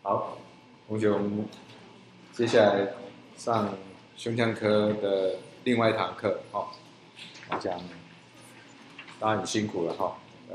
好，同学，我们接下来上胸腔科的另外一堂课，我讲大家很辛苦了在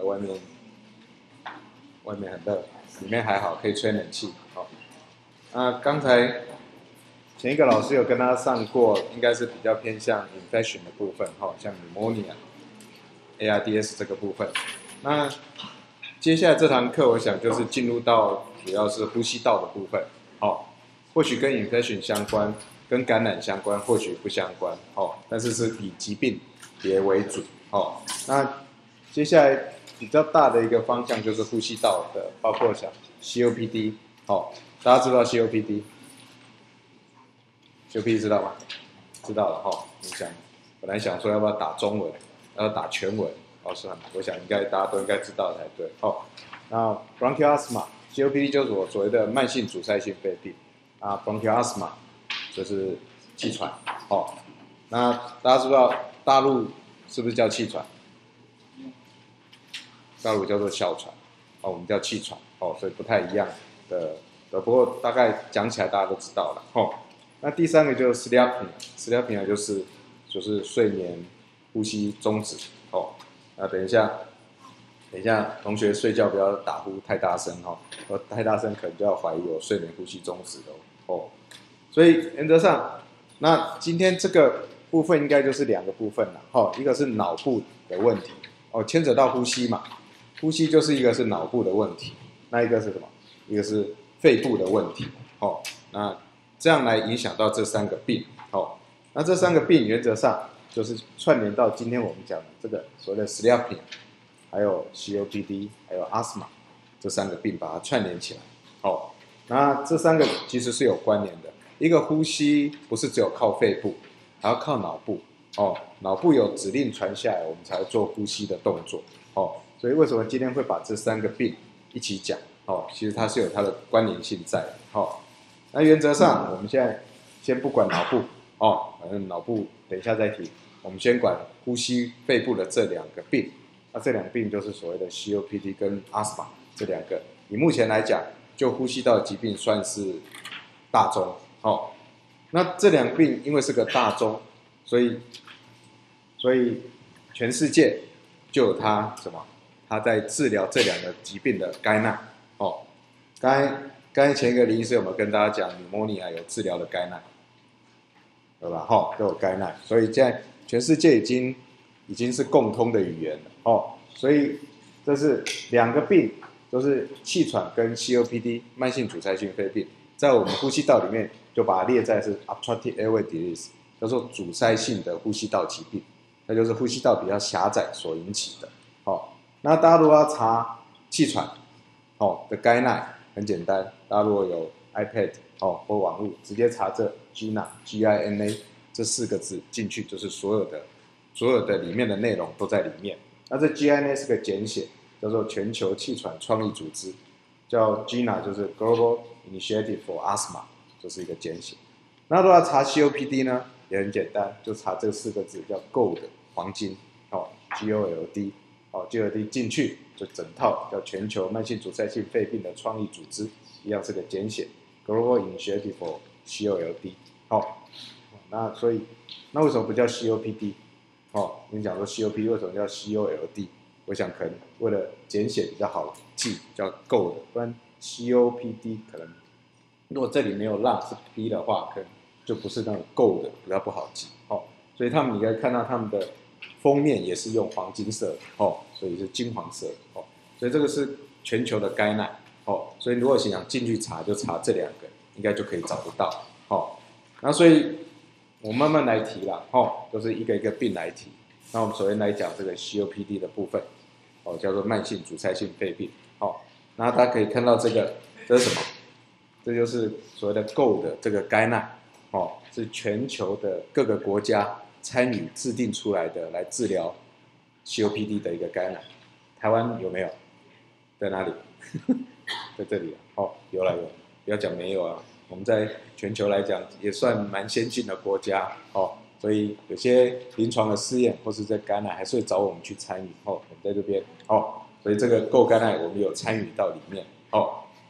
外面很热，里面还好可以吹冷气，那刚才前一个老师有跟他上过，应该是比较偏向 infection 的部分，像 pneumonia、ARDS 这个部分。那接下来这堂课，我想就是进入到主要是呼吸道的部分，或许跟 infection 相关，跟感染相关，或许不相关，但是是以疾病别为主，那接下来比较大的一个方向就是呼吸道的，包括像 COPD，大家知道 COPD 知道吗？知道了本来想说要不要打中文，要打全文，算了，我想大家都应该知道才对，那 bronchial asthma。COPD 就是我所谓的慢性阻塞性肺病bronchial asthma 就是气喘，那大家知道大陆是不是叫气喘？大陆叫做哮喘，我们叫气喘，所以不太一样的，不过大概讲起来大家都知道了，那第三个就是 sleep apnea 就是睡眠呼吸中止，那等一下同学睡觉不要打呼太大声太大声可能就要怀疑有睡眠呼吸中止所以原则上，那今天这个部分应该就是两个部分了一个是脑部的问题牵扯到呼吸嘛，呼吸就是一个是脑部的问题，那一个是什么？一个是肺部的问题那这样来影响到这三个病那这三个病原则上就是串联到今天我们讲的这个所谓的 sleep apnea，还有 COPD， 还有 asthma 这三个病，把它串联起来那这三个其实是有关联的。一个呼吸不是只有靠肺部，还要靠脑部脑部有指令传下来，我们才会做呼吸的动作所以为什么今天会把这三个病一起讲其实它是有它的关联性在的那原则上我们现在先不管脑部反正脑部等一下再提，我们先管呼吸肺部的这两个病。那这两个病就是所谓的 COPD 跟 asthma 这两个，以目前来讲，就呼吸道疾病算是大宗那这两个病因为是个大宗，所以全世界就有它它在治疗这两个疾病的该难刚才前一个李医师有没有跟大家讲 pneumonia 有治疗的该难？对吧？都有该难，所以现在全世界已经是共通的语言了所以这是两个病，都是气喘跟 COPD 慢性阻塞性肺病，在我们呼吸道里面就把它列在是 obstructive airway disease， 叫做阻塞性的呼吸道疾病，那就是呼吸道比较狭窄所引起的那大家如果要查气喘的该奈很简单，大家如果有 iPad 或网络，直接查这 GINA 这4个字进去，就是所有的里面的内容都在里面。那这 GINA 是个简写，叫做全球气喘创意组织，叫 GINA 就是 Global Initiative for Asthma， 就是一个简写。那如果要查 COPD 呢，也很简单，就查这4个字叫 Gold 黄金GOLD 进去就整套叫全球慢性阻塞性肺病的创意组织，一样是个简写 Global Initiative for COLD 那所以那为什么不叫 COPD 你讲说 COPD 为什么叫 COLD？ 我想可能为了简写比较好记，叫 Gold， 不然 COPD 可能如果这里没有浪是 P 的话，可能就不是那种 Gold， 比较不好记所以你可以看到他们的封面也是用黄金色所以是金黄色所以这个是全球的该难所以如果想进去查，就查这两个，应该就可以找得到那所以我慢慢来提啦就是一个一个病来提。那我们首先来讲这个 COPD 的部分叫做慢性阻塞性肺病那大家可以看到这是什么？这就是所谓的 GOLD 这个该难是全球的各个国家参与制定出来的来治疗 COPD 的一个该难。台湾有没有？在哪里？在这里有了，不要讲没有啊，我们在全球来讲也算蛮先进的国家所以有些临床的试验或是在该难还是会找我们去参与我们在这边所以这个够该难我们有参与到里面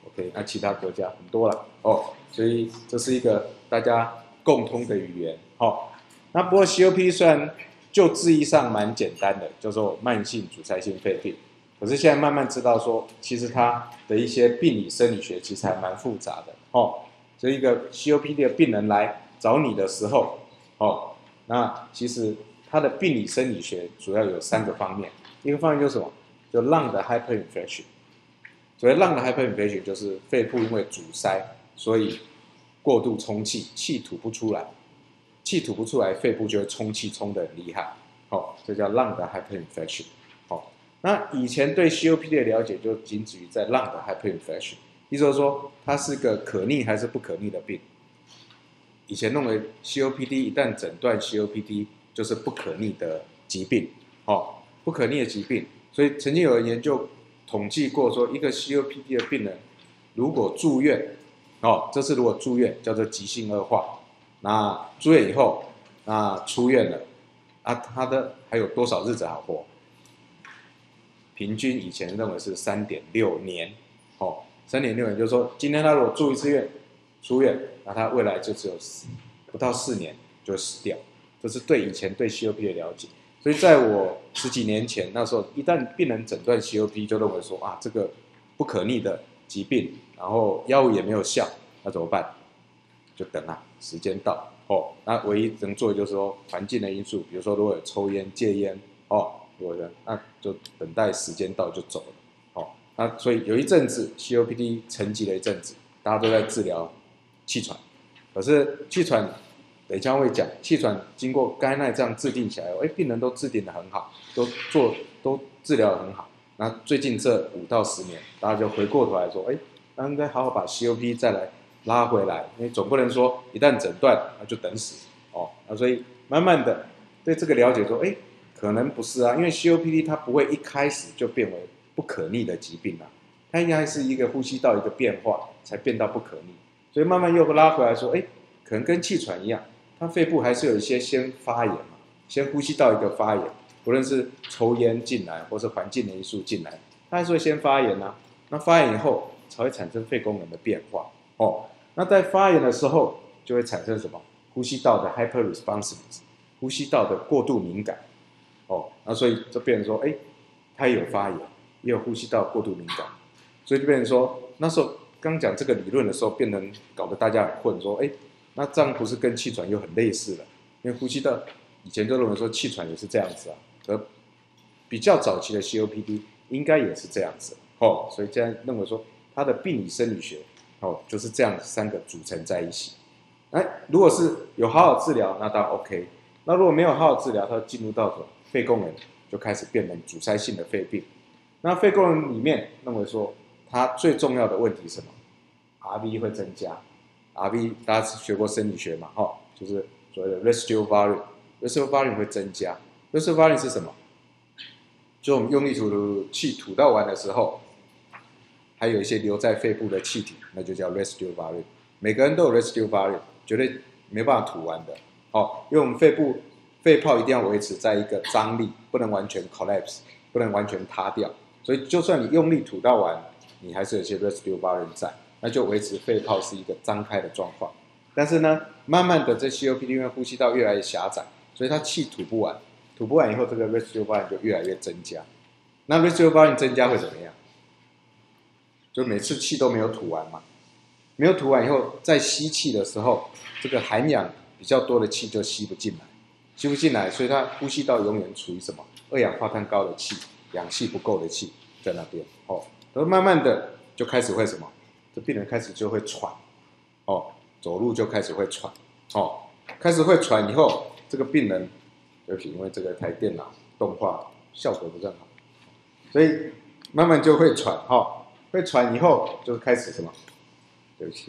OK， 那其他国家很多了哦，所以这是一个大家共通的语言哦。那不过 COPD 虽然就字义上蛮简单的，叫做慢性阻塞性肺病，可是现在慢慢知道说，其实它的一些病理生理学其实还蛮复杂的哦。所以一个 COPD 的病人来找你的时候，哦，那其实它的病理生理学主要有3个方面，一个方面就是什么？就 lung 的 hyperinflation。所谓 lung 的 hyperinflation 就是肺部因为阻塞，所以过度充气，气吐不出来，气吐不出来，肺部就会充气充得很厉害，哦，这叫 lung 的 hyperinflation。哦，那以前对 COPD 的了解就仅止于在 lung 的 hyperinflation， 意思就是说它是个可逆还是不可逆的病。以前认为 COPD 一旦诊断 COPD 就是不可逆的疾病，哦，不可逆的疾病，所以曾经有人研究统计过说，一个 COPD 的病人如果住院，哦，这次如果住院叫做急性恶化，那住院以后，那出院了，啊，他的还有多少日子好活？平均以前认为是3.6年，哦，3.6年就是说，今天他如果住一次院，出院，那他未来就只有不到4年就会死掉，这是对以前对 COPD 的了解。所以在我10几年前，那时候一旦病人诊断 COPD， 就认为说啊，这个不可逆的疾病，然后药物也没有效，那怎么办？就等啊，时间到哦。那唯一能做的就是说环境的因素，比如说如果有抽烟、戒烟哦，如果那就等待时间到就走了哦。那所以有一阵子 COPD 沉寂了一阵子，大家都在治疗气喘，可是气喘等一下会讲，气喘经过该奈这样制定起来，病人都制定得很好，都治疗得很好。那最近这5到10年，大家就回过头来说，那应该好好把 COPD 再来拉回来，因为总不能说一旦诊断那就等死哦。那所以慢慢的对这个了解说，可能不是啊，因为 COPD 它不会一开始就变为不可逆的疾病啊，它应该是一个呼吸道一个变化才变到不可逆，所以慢慢又拉回来说，可能跟气喘一样，它肺部还是有一些先发炎嘛，先呼吸道一个发炎，不论是抽烟进来或是环境的因素进来，它还是会先发炎啊。那发炎以后才会产生肺功能的变化哦。那在发炎的时候就会产生什么？呼吸道的 hyperresponsiveness， 呼吸道的过度敏感哦。那所以就变成说，它也有发炎，也有呼吸道过度敏感，所以就变成说，那时候刚讲这个理论的时候，变成搞得大家很混，说，那这样不是跟气喘又很类似了？因为呼吸道以前就认为说气喘也是这样子啊，而比较早期的 COPD 应该也是这样子哦，所以现在认为说它的病理生理学哦就是这样3个组成在一起。如果是有好好治疗，那当然 OK。那如果没有好好治疗，它进入到什么肺功能就开始变成阻塞性的肺病。那肺功能里面认为说它最重要的问题是什么 ？RV 会增加。RV 大家学过生理学嘛？就是所谓的 residual volume，residual volume 会增加。residual volume 是什么？就我们用力吐气吐到完的时候，还有一些留在肺部的气体，那就叫 residual volume。每个人都有 residual volume， 绝对没办法吐完的。因为我们肺泡一定要维持在一个张力，不能完全 collapse， 不能完全塌掉。所以就算你用力吐到完，你还是有一些 residual volume 在。那就维持肺泡是一个张开的状况，但是呢，慢慢的这 COPD 因为呼吸道越来越狭窄，所以它气吐不完，吐不完以后，这个 residual volume 就越来越增加。那 residual volume 增加会怎么样？就每次气都没有吐完嘛，没有吐完以后，在吸气的时候，这个含氧比较多的气就吸不进来，所以它呼吸道永远处于什么2氧化碳高的气，氧气不够的气在那边而慢慢的就开始会什么？这病人开始就会喘，走路就开始会喘，开始会喘以后，这个病人，对不起，因为这个台电脑动画效果不是很好，所以慢慢就会喘，会喘以后就开始什么？对不起，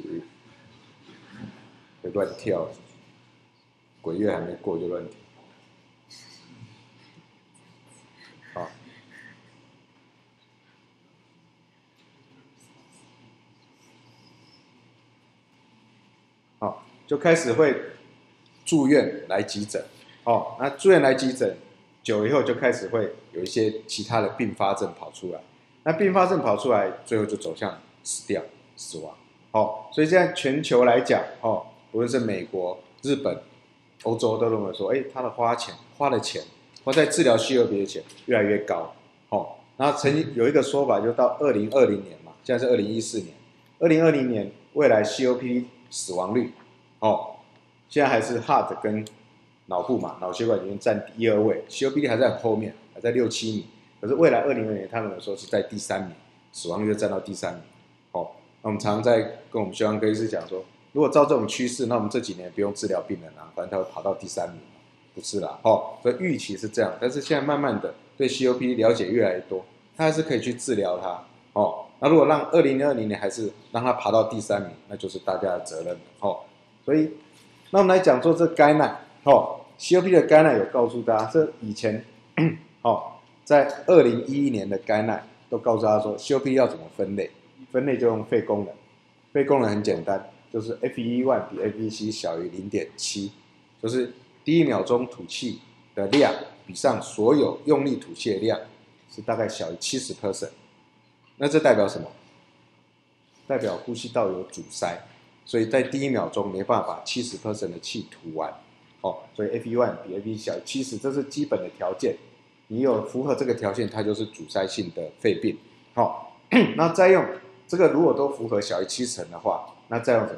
会乱跳，鬼月还没过就乱跳。就开始会住院来急诊，那住院来急诊久了以后，就开始会有一些其他的并发症跑出来，那并发症跑出来，最后就走向死掉， 死亡。哦，所以现在全球来讲，哦，无论是美国、日本、欧洲都认为说，他的花在治疗 COPD 的钱越来越高。哦，然后曾经有一个说法，就到2020年嘛，现在是2014年，2020年未来 COPD 死亡率，哦，现在还是 Heart 跟脑部嘛，脑血管里面占第1、2位 ，COPD 还在很后面，还在6、7名。可是未来2020年，他们说是在第3名，死亡率就占到第3名。哦，那我们常常在跟我们胸腔科医师讲说，如果照这种趋势，那我们这几年不用治疗病人啊，反正他会跑到第3名，不是啦。哦，所以预期是这样，但是现在慢慢的对 COPD 了解越来越多，他还是可以去治疗它。哦，那如果让2020年还是让它爬到第3名，那就是大家的责任了。哦，所以那我们来讲做这概念。哦 ，COPD 的概念有告诉大家，这以前哦。在2011年的概念都告诉他说 ，COPD 要怎么分类？分类就用肺功能。肺功能很简单，就是 FEV1 比 FVC 小于0.7，就是第1秒钟吐气的量比上所有用力吐气的量是大概小于70%。那这代表什么？代表呼吸道有阻塞，所以在第1秒钟没办法把70% 的气吐完。哦，所以 FEV1 比 FVC 小于70，这是基本的条件。你有符合这个条件，它就是阻塞性的肺病。好，那再用这个，如果都符合小于70%的话，那再用什么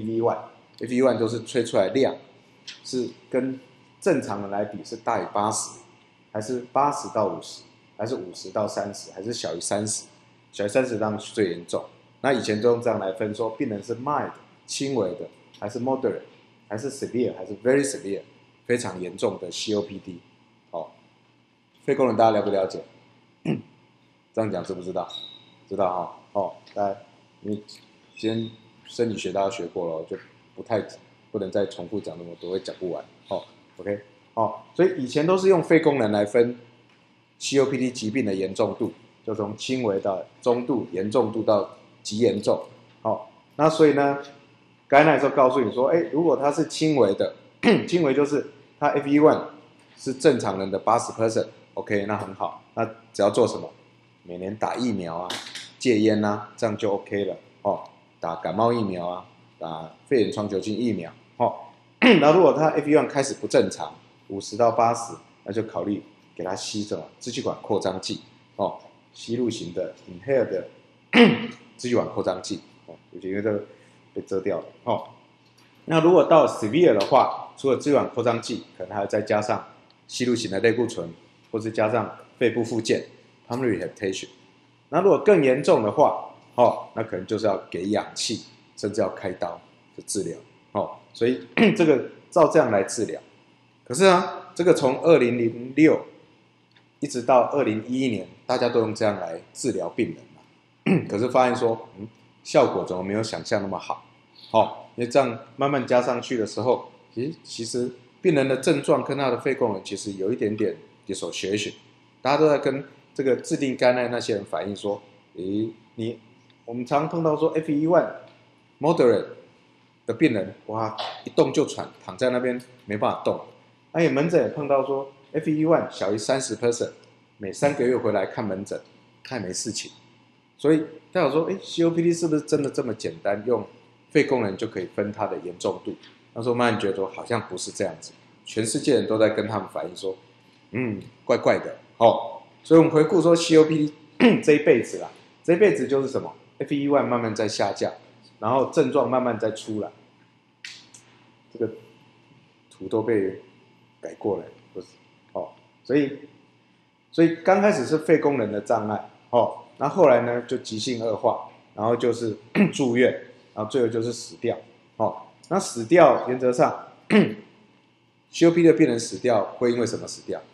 FEV1 就是吹出来量是跟正常人来比是大于80，还是80到50，还是50到30，还是小于30？小于30当然是最严重。那以前都用这样来分，说病人是 mild 轻微的，还是 moderate， 还是 severe， 还是 very severe 非常严重的 COPD。肺功能大家了不了解？这样讲知不知道？知道哈。哦，大家因为今天生理学大家学过了，就不能再重复讲那么多，会讲不完。哦 ，OK， 哦，所以以前都是用肺功能来分 COPD 疾病的严重度，就从轻微到中度、严重度到极严重。哦，那所以呢，刚才那时候告诉你说，如果它是轻微的，轻微就是它 FEV1 是正常人的80%。OK， 那很好。那只要做什么？每年打疫苗啊，戒烟啊，这样就 OK 了。哦，打感冒疫苗啊，打肺炎双球菌疫苗。哦，那如果他 FEV1 开始不正常，50到80，那就考虑给他吸什么支气管扩张剂。哦，吸入型的 inhale 的支气管扩张剂。哦，尤其因为这个被遮掉了。哦，那如果到 severe 的话，除了支气管扩张剂，可能还要再加上吸入型的类固醇。或是加上肺部复健 （pulmonary rehabilitation）。那如果更严重的话，那可能就是要给氧气，甚至要开刀的治疗。所以这个照这样来治疗。可是啊，这个从2006一直到2011年，大家都用这样来治疗病人嘛。可是发现说，效果怎么没有想象那么好？因为这样慢慢加上去的时候，其实病人的症状跟他的肺功能其实有一点点dissociation， 大家都在跟这个制定概念那些人反映说，我们常碰到说 FEV1 moderate 的病人，哇，一动就喘，躺在那边没办法动。也门诊也碰到说 FEV1 小于30%， 每3个月回来看门诊，他也没事情。所以他有说，COPD 是不是真的这么简单，用肺功能就可以分它的严重度？那时候慢慢觉得说，好像不是这样子。全世界人都在跟他们反映说，怪怪的。所以我们回顾说 COPD 这一辈子啦，这一辈子就是什么 FEV1 慢慢在下降，然后症状慢慢在出来。这个图都被改过了，不是。所以刚开始是肺功能的障碍，那后来呢就急性恶化，然后就是住院，然后最后就是死掉。那死掉原则上COPD 的病人死掉会因为什么死掉？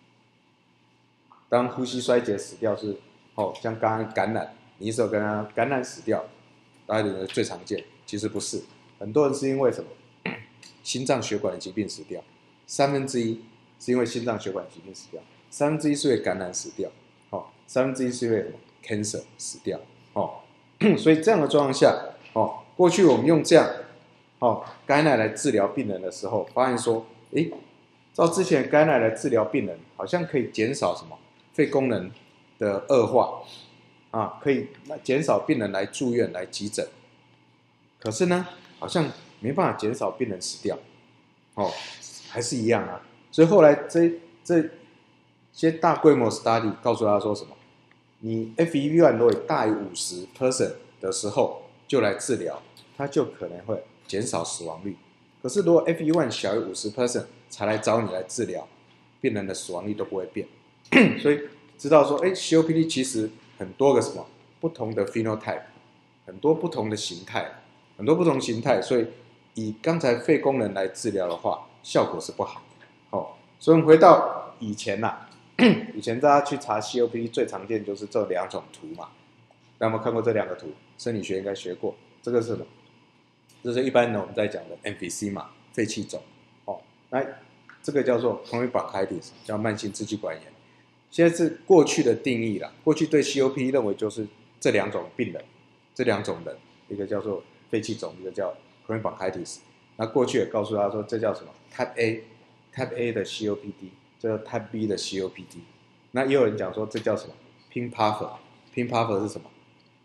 当呼吸衰竭死掉是像刚刚感染，你是有跟他感染死掉，大家觉得最常见，其实不是，很多人是因为什么？心脏血管的疾病死掉，1/3是因为心脏血管疾病死掉，1/3是因为感染死掉，1/3是因为什么 cancer 死掉。所以这样的状况下，过去我们用这样感染来治疗病人的时候，发现说，照之前感染来治疗病人，好像可以减少什么肺功能的恶化。 啊，可以减少病人来住院来急诊。可是呢，好像没办法减少病人死掉，哦，还是一样啊。所以后来这些大规模 study 告诉他说什么？你 FEV1 如果大于50% 的时候就来治疗，它就可能会减少死亡率。可是如果 FEV1 小于50% 才来找你来治疗，病人的死亡率都不会变。所以知道说，COPD 其实很多个什么不同的 phenotype， 很多不同的形态，所以以刚才肺功能来治疗的话，效果是不好的。哦，所以我们回到以前啦，以前大家去查 COPD 最常见就是这2种图嘛。大家有没有看过这2个图？生理学应该学过。这个是什么？这是一般呢我们在讲的 emphysema 肺气肿。哦，那这个叫做 chronic bronchitis， 叫慢性支气管炎。现在是过去的定义啦，过去对 COPD 认为就是这2种病人，这2种人，一个叫做肺气肿，一个叫 chronic bronchitis。那过去也告诉他说，这叫什么 Type A 的 COPD， 这叫 Type B 的 COPD。那也有人讲说这叫什么 Pink Puffer。Pink Puffer 是什么？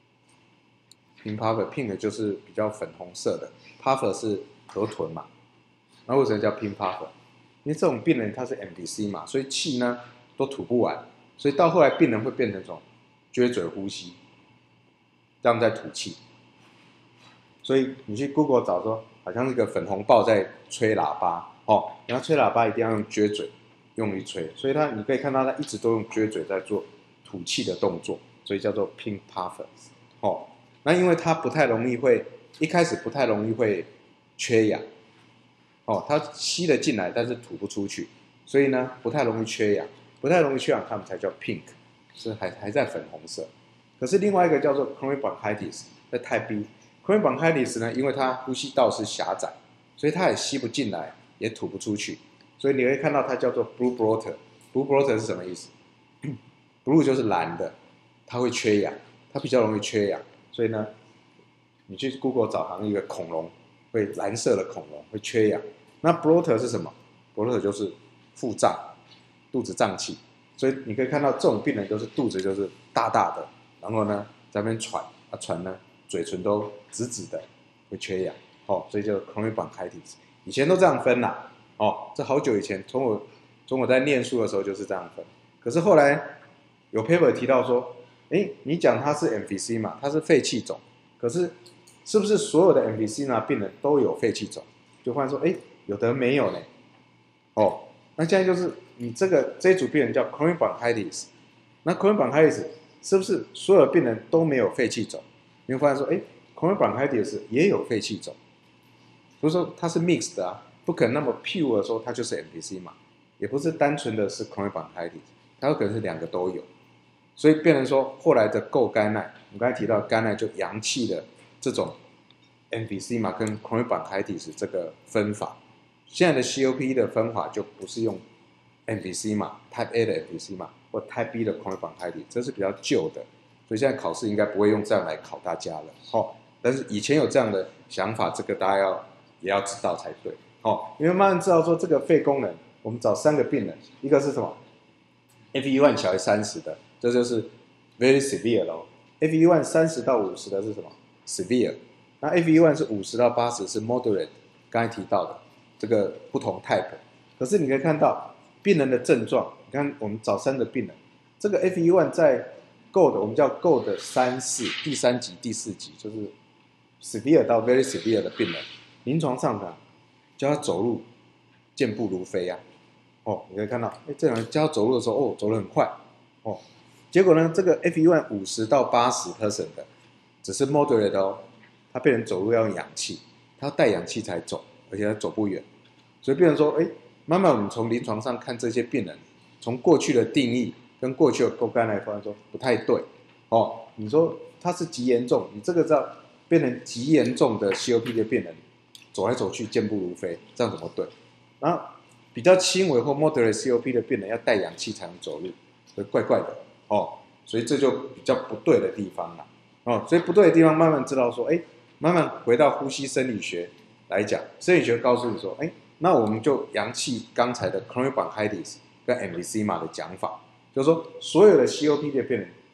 Pink Puffer， 就是比较粉红色的 ，Puffer 是河豚嘛。那为什么叫 Pink Puffer？ 因为这种病人他是 emphysema 嘛，所以气呢都吐不完，所以到后来病人会变成这种撅嘴呼吸，这样在吐气。所以你去 Google 找说，好像是个粉红豹在吹喇叭哦，然后吹喇叭一定要用撅嘴用力吹，所以你可以看到他一直都用撅嘴在做吐气的动作，所以叫做 Pink Puffer。哦，那因为它一开始不太容易会缺氧，哦，它吸了进来，但是吐不出去，所以呢不太容易缺氧，它们才叫 pink， 是还在粉红色。可是另外一个叫做 chronic bronchitis， 在 Type B。chronic bronchitis 呢，因为它呼吸道是狭窄，所以它也吸不进来，也吐不出去，所以你会看到它叫做 blue bloater。blue bloater 是什么意思？blue 就是蓝的，它会缺氧，它比较容易缺氧，所以呢，你去 Google 找好像一个恐龙，会蓝色的恐龙会缺氧。那 bloater 是什么？ bloater 就是腹胀，肚子胀气，所以你可以看到这种病人都是肚子就是大大的，然后呢在那边喘，喘呢嘴唇都紫紫的，会缺氧。哦，所以叫 chronic bronchitis。以前都这样分啦，哦，这好久以前，从我在念书的时候就是这样分。可是后来有 paper 提到说，你讲它是 emphysema， 它是肺气肿，可是是不是所有的 emphysema 病人都有肺气肿？就发现说，有的没有呢。哦，那现在就是你这一组病人叫 chronic bronchitis， 那 chronic bronchitis 是不是所有的病人都没有肺气肿？你会发现说，chronic bronchitis 也有肺气肿，所以说它是 mixed 的啊，不可能那么 pure 的说它就是 emphysema， 也不是单纯的是 chronic bronchitis， 它有可能是2个都有。所以变成说后来的够肝耐，我们刚才提到肝耐就阳气的这种 emphysema 跟 chronic bronchitis 这个分法。现在的 COPD 的分法就不是用 emphysema Type A 的 emphysema 或 Type B 的 chronic bronchitis， 这是比较旧的，所以现在考试应该不会用这样来考大家了。但是以前有这样的想法，这个大家也要知道才对。因为慢慢知道说这个肺功能，我们找3个病人，一个是什么 FEV1 小于30的，这就是 very severe 咯。FEV1 30到50的是什么 severe， 那 FEV1 是50到80是 moderate， 刚才提到的这个不同 type。 可是你可以看到病人的症状，你看我们找3个病人，这个 FEV1 在 GOLD 我们叫 GOLD 3、4，第3级、第4级，就是 severe 到 very severe 的病人，临床上呢教他走路健步如飞啊。你可以看到，这种人教他走路的时候，走得很快。结果呢，这个 FEV1 50到80% 的只是 moderate 哦，他病人走路要用氧气，他要带氧气才走，而且他走不远。所以病人说，慢慢我们从临床上看这些病人，从过去的定义跟过去的够肝来发现说不太对。你说他是极严重，你这个叫变成极严重的 COPD 的病人，走来走去健步如飞，这样怎么对？然后比较轻微或 moderate COPD 的病人要带氧气才能走路，所以怪怪的。所以这就比较不对的地方了。所以不对的地方慢慢知道说，慢慢回到呼吸生理学来讲，生理学告诉你说，那我们就扬弃刚才的 chronic bronchitis 跟 emphysema 的讲法，就是说所有的 COPD 的病人，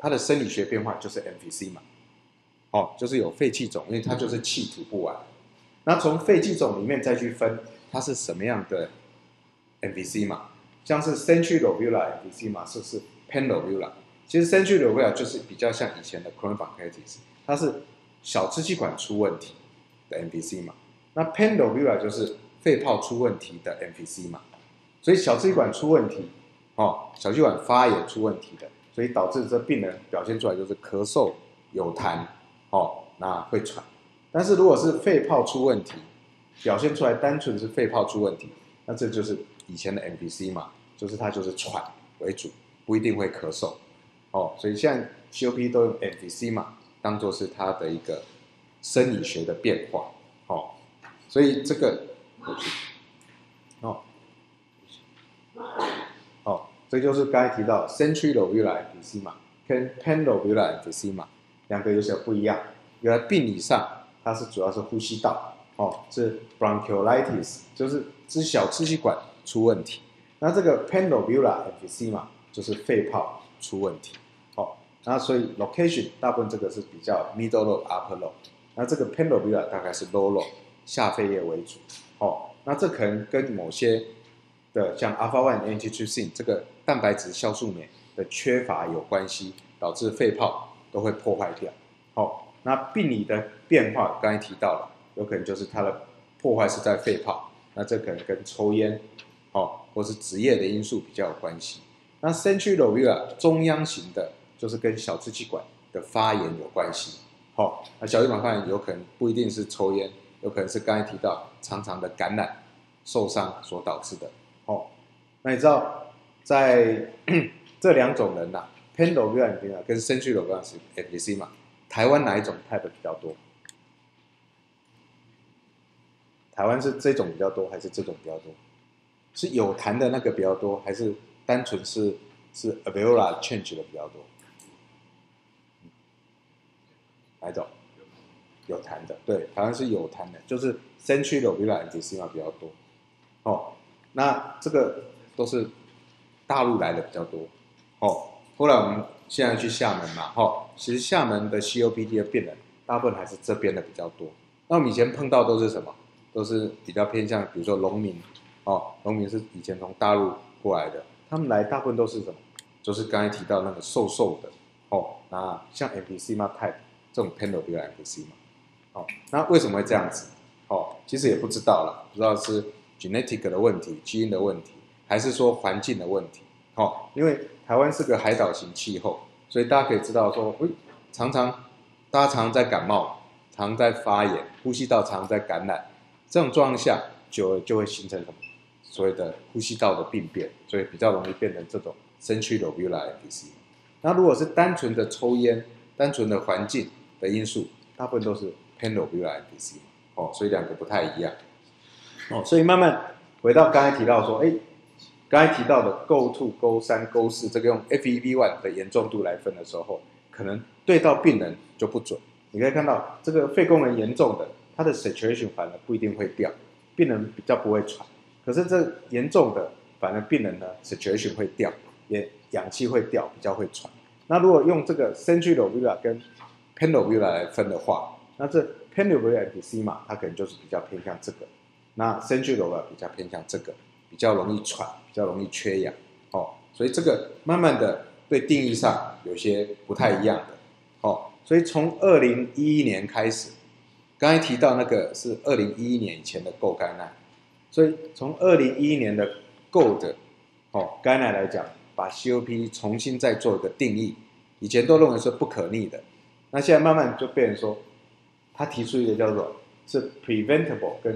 它的生理学变化就是 emphysema， 就是有肺气肿，因为它就是气吐不完。那从肺气肿里面再去分它是什么样的 emphysema， 像是 centrilobular emphysema 是 panlobular， 其实 centrilobular 就是比较像以前的 chronic bronchitis， 它是小支气管出问题的 emphysema， 那 panlobular 就是肺泡出问题的 emphysema， 所以小支气管出问题，小支气管发炎出问题的，所以导致这病人表现出来就是咳嗽、有痰，那会喘。但是如果是肺泡出问题，表现出来单纯是肺泡出问题，那这就是以前的 emphysema， 就是它就是喘为主，不一定会咳嗽。所以现在 COPD 都用 emphysema 当作是它的一个生理学的变化。所以这个，这就是刚才提到 centrilobular emphysema 跟 panlobular emphysema 两个有些不一样。原来病理上它是主要是呼吸道，是 bronchiolitis， 就是小支气管出问题。那这个 panlobular emphysema 就是肺泡出问题。那所以 location 大部分这个是比较 middle lobe upper lobe， 那这个 panlobular 大概是 low lobe 下肺叶为主。那这可能跟某些的像 alpha-1 antitrypsin 这个蛋白质酵素酶的缺乏有关系，导致肺泡都会破坏掉。那病理的变化刚才提到了，有可能就是它的破坏是在肺泡，那这可能跟抽烟，或是职业的因素比较有关系。那 centrilobular 中央型的，就是跟小支气管的发炎有关系。那小支气管发炎有可能不一定是抽烟，有可能是刚才提到常常的感染、受伤所导致的。那你知道在这两种人panlobular emphysema 跟 centrilobular emphysema， 台湾哪一种 type 比较多？台湾是这种比较多，还是这种比较多？是有痰的那个比较多，还是单纯是 alveolar change 的比较多？哪一种？有痰的，对，台湾是有痰的，就是 centrilobular emphysema 比较多。那这个都是大陆来的比较多。后来我们现在去厦门嘛，其实厦门的 COPD 的病人大部分还是这边的比较多。那我们以前碰到都是什么？都是比较偏向，比如说农民，农民是以前从大陆过来的，他们来大部分都是什么？就是刚才提到那个瘦瘦的，那像 emphysema type 这种 panlobular emphysema，那为什么会这样子？其实也不知道啦，不知道是 genetic 的问题、基因的问题，还是说环境的问题。因为台湾是个海岛型气候，所以大家可以知道说，大家常常在感冒，常在发炎，呼吸道常在感染，这种状况下久了就会形成什么？所谓的呼吸道的病变，所以比较容易变成这种 centrilobular emphysema。那如果是单纯的抽烟、单纯的环境的因素，大部分都是 panlobular emphysema。所以两个不太一样。所以慢慢回到刚才提到说，刚才提到的 Go2、Go3、Go4 这个用 FEV1 的严重度来分的时候，可能对到病人就不准。你可以看到这个肺功能严重的，它的 saturation 反而不一定会掉，病人比较不会喘。可是这严重的，反而病人呢 saturation 会掉，也氧气会掉，比较会喘。那如果用这个 centrilobular 跟 panlobular 来分的话，那这 panlobular emphysema 它可能就是比较偏向这个，那 centrilobular 比较偏向这个，比较容易喘，比较容易缺氧。所以这个慢慢的对定义上有些不太一样的。所以从2011年开始，刚才提到那个是2011年以前的 Go guideline，所以从2011年的 Go 的guideline来讲，把 COPD 重新再做一个定义，以前都认为是不可逆的，那现在慢慢就变成说，他提出一个叫做是 preventable 跟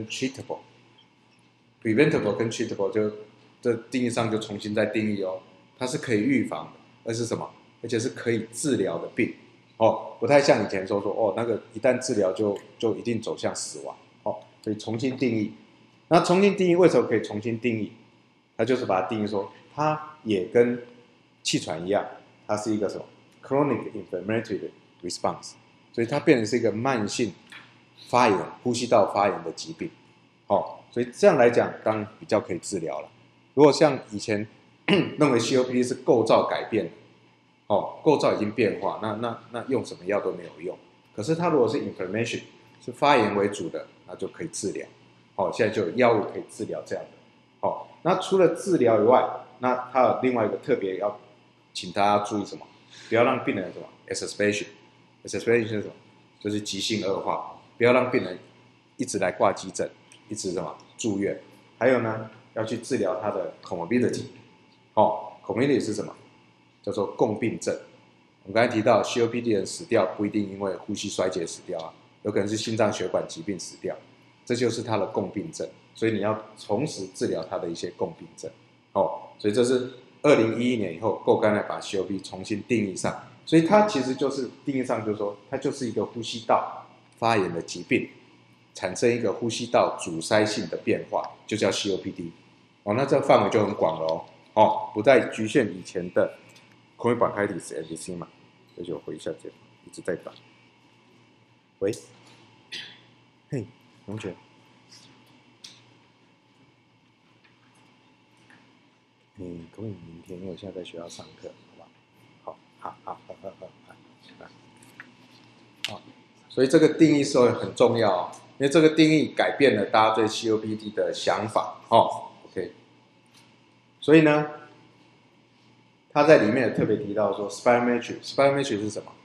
treatable。preventable 跟 treatable 就这定义上就重新再定义它是可以预防的，而是什么？而且是可以治疗的病。不太像以前说那个一旦治疗就一定走向死亡。所以重新定义。那重新定义为什么可以重新定义？它就是把它定义说，它也跟气喘一样，它是一个什么 chronic inflammatory response， 所以它变成是一个慢性发炎、呼吸道发炎的疾病。所以这样来讲，当然比较可以治疗了。如果像以前认为 COPD 是构造改变的， 构造已经变化，那用什么药都没有用。可是它如果是 inflammation 是发炎为主的，那就可以治疗。现在就有药物可以治疗这样的。那除了治疗以外，那它有另外一个特别要请大家注意什么？不要让病人什么 exacerbation 是什么？就是急性恶化，不要让病人一直来挂急诊，一直什么住院。还有呢，要去治疗他的 comorbidity。comorbidity 是什么？叫做共病症。我们刚才提到 COPD 人死掉不一定因为呼吸衰竭死掉啊，有可能是心脏血管疾病死掉，这就是他的共病症。所以你要同时治疗他的一些共病症。所以这是2011年以后够干来把 COPD 重新定义上。所以它其实就是定义上就是说，它就是一个呼吸道发炎的疾病，产生一个呼吸道阻塞性的变化，就叫 COPD。那这个范围就很广了不再局限以前的 chronic bronchitis emphysema。这就回一下键，一直在打。喂，嘿，同学，可不可以明天？因为我现在在学校上课，好吧？好，所以这个定义是很重要因为这个定义改变了大家对 COPD 的想法OK， 所以呢，他在里面也特别提到说 spirometry 是什么？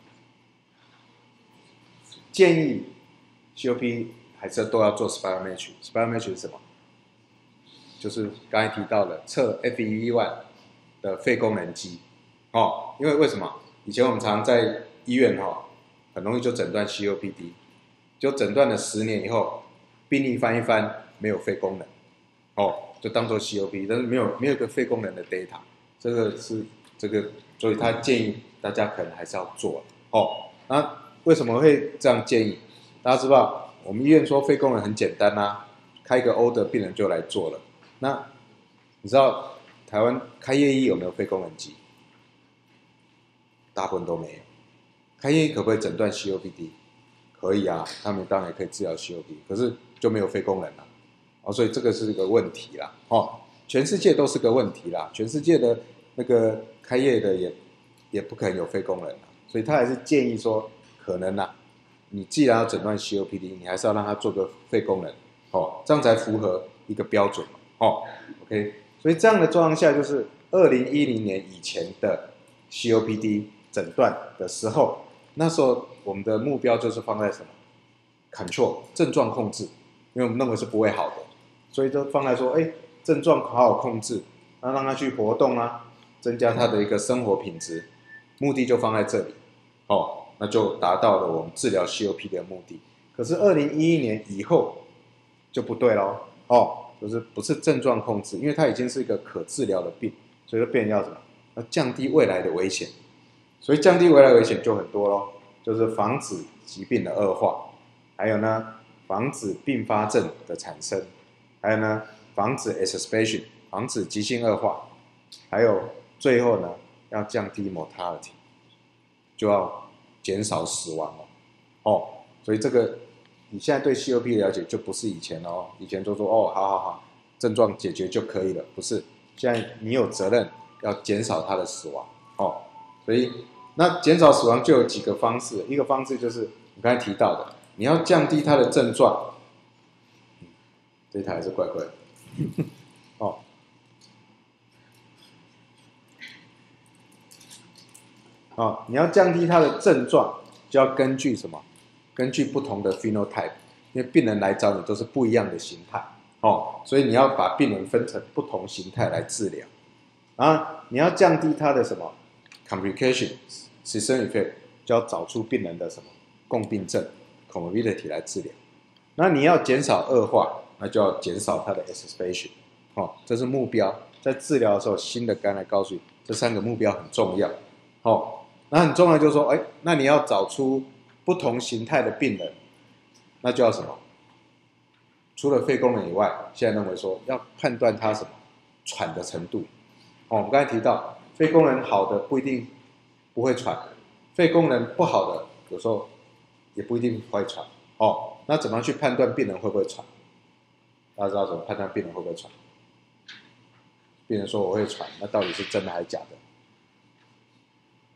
建议 COPD 还是都要做 spirometry。spirometry 是什么？就是刚才提到的测 FEV1 的肺功能机因为为什么？以前我们常在医院很容易就诊断 COPD， 就诊断了10年以后，病历翻一翻没有肺功能就当做 COPD， 但是没有一个肺功能的 data， 所以他建议大家可能还是要做那为什么会这样建议？大家知道我们医院说肺功能很简单开个 order 病人就来做了。那你知道台湾开业医有没有肺功能机？大部分都没有。开业医可不可以诊断 COPD？ 可以啊，他们当然也可以治疗 COPD， 可是就没有肺功能了所以这个是一个问题啦全世界都是个问题啦，全世界的那个开业的也不可能有肺功能所以他还是建议说，可能你既然要诊断 COPD， 你还是要让他做个肺功能这样才符合一个标准OK， 所以这样的状况下，就是2010年以前的 COPD 诊断的时候，那时候我们的目标就是放在什么 ？control 症状控制，因为我们认为是不会好的，所以就放在说，症状好好控制，那让他去活动增加他的一个生活品质，目的就放在这里那就达到了我们治疗 COPD 的目的。可是2011年以后就不对咯就是不是症状控制，因为它已经是一个可治疗的病，所以就变成要什么？要降低未来的危险。所以降低未来危险就很多咯，就是防止疾病的恶化，还有呢，防止并发症的产生，还有呢，防止 exacerbation， 防止急性恶化，还有最后呢，要降低 mortality， 就要减少死亡所以这个你现在对 COPD 的了解就不是以前以前就说好，症状解决就可以了，不是，现在你有责任要减少他的死亡所以那减少死亡就有几个方式，一个方式就是我刚才提到的，你要降低他的症状，这一台还是怪怪的你要降低他的症状，就要根据什么？根据不同的 phenotype， 因为病人来找你都是不一样的形态所以你要把病人分成不同形态来治疗。然后你要降低他的什么 complication system effect， 就要找出病人的什么共病症 comorbidity 来治疗。那你要减少恶化，那就要减少他的 exacerbation这是目标。在治疗的时候，新的肝来告诉你，这3个目标很重要那很重要就是说，那你要找出不同形态的病人，那就要什么？除了肺功能以外，现在认为说要判断他什么喘的程度我们刚才提到，肺功能好的不一定不会喘，肺功能不好的有时候也不一定会喘那怎么样去判断病人会不会喘？大家知道怎么判断病人会不会喘？病人说我会喘，那到底是真的还是假的？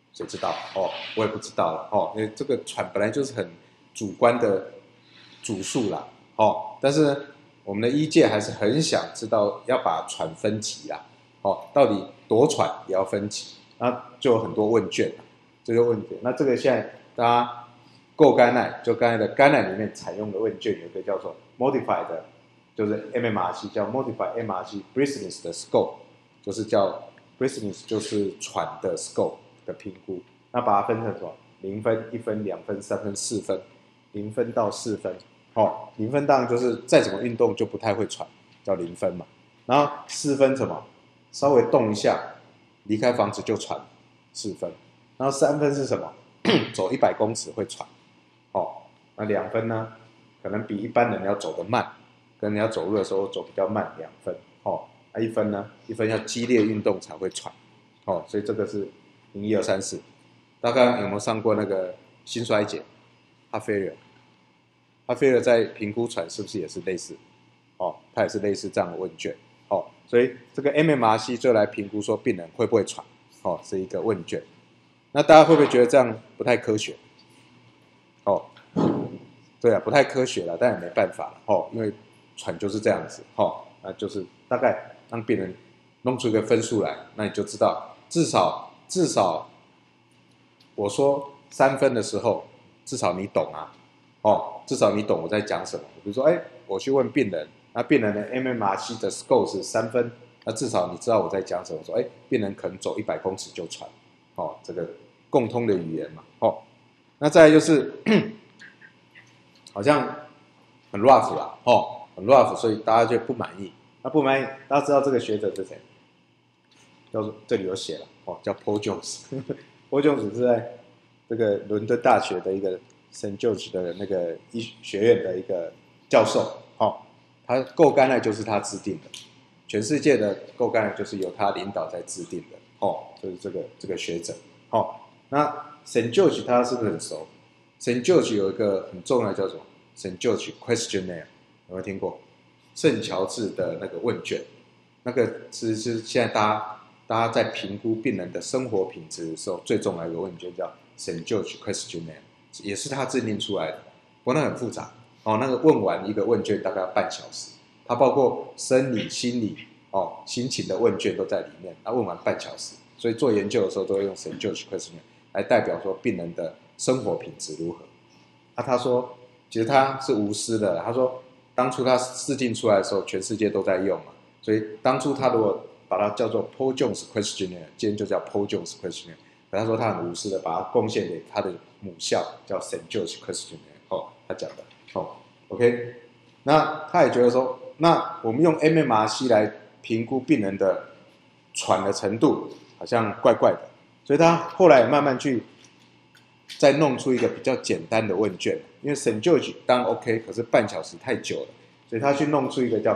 谁知道哦？我也不知道了哦，因为这个喘本来就是很主观的主诉啦哦，但是我们的医界还是很想知道要把喘分级啦哦，到底多喘也要分级，那就有很多问卷这个问卷，那这个现在大家够肝癌，就刚才的肝癌里面采用的问卷有一个叫做 Modified 的，就是 MMRC 叫 Modified MRC Breathlessness 的 score， 就是叫 Breathlessness 就是喘的 score 的评估，那把它分成什么？0分、1分、2分、3分、4分，0分到4分。哦，0分当然就是再怎么运动就不太会喘，叫0分嘛。然后4分什么？稍微动一下，离开房子就喘，4分。然后3分是什么？走100公尺会喘。哦，那2分呢？可能比一般人要走得慢，跟你要走路的时候走比较慢，2分。哦，那1分呢？1分要激烈运动才会喘。哦，所以这个是0、1、2、3、4。大家有没有上过那个心衰竭 heart failure？heart failure 在评估喘是不是也是类似？哦，它也是类似这样的问卷。哦，所以这个 MMRC 就来评估说病人会不会喘。哦，是一个问卷。那大家会不会觉得这样不太科学？哦，对啊，不太科学了，但也没办法了。哦，因为喘就是这样子。哦，那就是大概让病人弄出一个分数来，那你就知道至少我说3分的时候，至少你懂啊。哦，至少你懂我在讲什么。比如说，我去问病人，那病人的 MMRC 的 score 是3分，那至少你知道我在讲什么。说，病人可能走100公尺就喘。哦，这个共通的语言嘛。哦，那再来就是好像很 rough 啦，哦，很 rough，所以大家就不满意。那不满意，大家知道这个学者是谁？叫做这里有写了，哦，叫 Paul Jones。Paul Jones 是在这个伦敦大学的一个 St. George 的那个医学院的一个教授。哦，他够肝癌就是他制定的，全世界的够肝癌就是由他领导在制定的。哦，就是这个学者。哦，那 St. George 他是不是很熟？St. George 有一个很重要的叫什么 ？St. George Questionnaire， 有没有听过？圣乔治的那个问卷，那个是现在大家在评估病人的生活品质的时候最重要的一个问卷，叫 St. George Questionnaire， 也是他制定出来的。不过那很复杂哦，那个问完一个问卷大概要半小时，它包括生理、心理心情的问卷都在里面，那问完半小时，所以做研究的时候都会用 St. George Questionnaire 来代表说病人的生活品质如何。他说，其实他是无私的。他说，当初他制定出来的时候，全世界都在用嘛，所以当初他如果把它叫做 Paul Jones Questionnaire， 今天就叫 Paul Jones Questionnaire。可他说他很无私的把它贡献给他的母校，叫 St. George Questionnaire。哦，他讲的。哦 ，OK， 那他也觉得说，那我们用 MMRC 来评估病人的喘的程度，好像怪怪的，所以他后来慢慢去再弄出一个比较简单的问卷。因为 St. George 当然 OK， 可是半小时太久了，所以他去弄出一个叫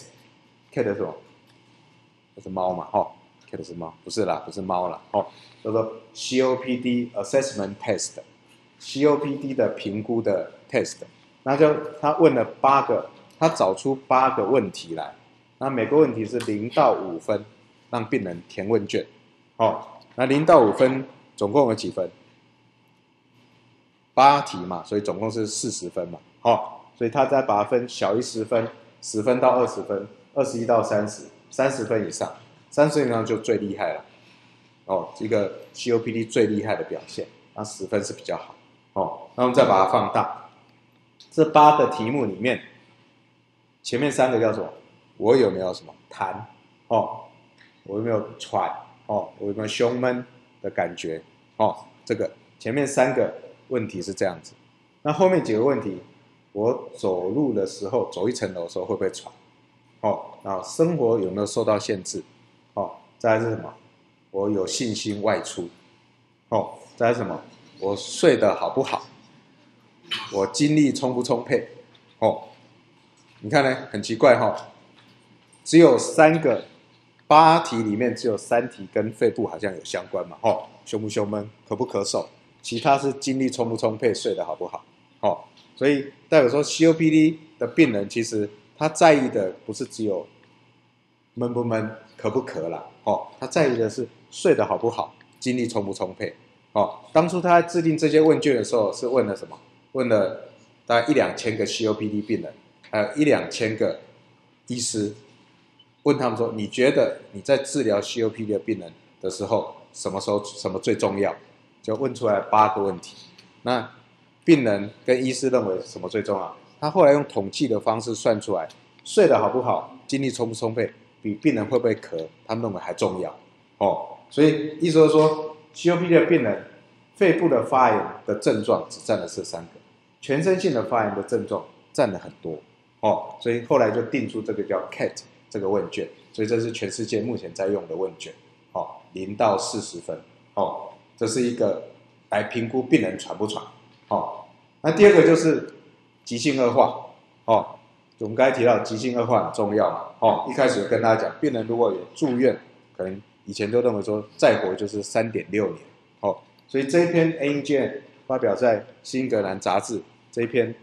CAT 是什么？这是猫嘛？哦 ，CAT 是猫，不是啦，不是猫啦。哦，叫做 COPD Assessment Test，COPD 的评估的 test。那就他问了8个，他找出8个问题来，那每个问题是0到5分，让病人填问卷。哦，那0到5分总共有几分？8题嘛，所以总共是40分嘛。哦，所以他再把它分小于10分，10分到20分，21到30，30分以上，30分以上就最厉害了。哦，一个 COPD 最厉害的表现，那10分是比较好。哦，那我们再把它放大。这8个题目里面，前面3个叫什么？我有没有什么痰？哦，我有没有喘？哦，我有没有胸闷的感觉？哦，这个前面3个问题是这样子。那后面几个问题，我走路的时候，走1层楼的时候会不会喘？哦，然后生活有没有受到限制？哦，再来是什么？我有信心外出。哦，再来是什么？我睡得好不好？我精力充不充沛？哦，你看呢，很奇怪哈，只有3个8题里面只有3题跟肺部好像有相关嘛，哦，胸不胸闷，咳不咳嗽，其他是精力充不充沛，睡得好不好，哦，所以代表说 COPD 的病人其实他在意的不是只有闷不闷、咳不咳啦，哦，他在意的是睡得好不好，精力充不充沛， 哦，当初他在制定这些问卷的时候是问了什么？问了大概1-2千个 COPD 病人，还有1-2千个医师，问他们说，你觉得你在治疗 COPD 的病人的时候，什么最重要？就问出来8个问题。那病人跟医师认为什么最重要？他后来用统计的方式算出来，睡得好不好，精力充不充沛，比病人会不会咳，他们认为还重要。哦，所以意思就是说 ，COPD 的病人肺部的发炎的症状只占了这3个，全身性的发炎的症状占了很多。哦，所以后来就定出这个叫 CAT 这个问卷，所以这是全世界目前在用的问卷。哦，0到40分。哦，这是一个来评估病人喘不喘。哦，那第二个就是急性恶化。哦，我们刚才提到急性恶化很重要嘛。哦，一开始跟大家讲，病人如果有住院，可能以前都认为说再活就是3.6年。哦，所以这一篇 NEJM 发表在《新英格兰杂志》这一篇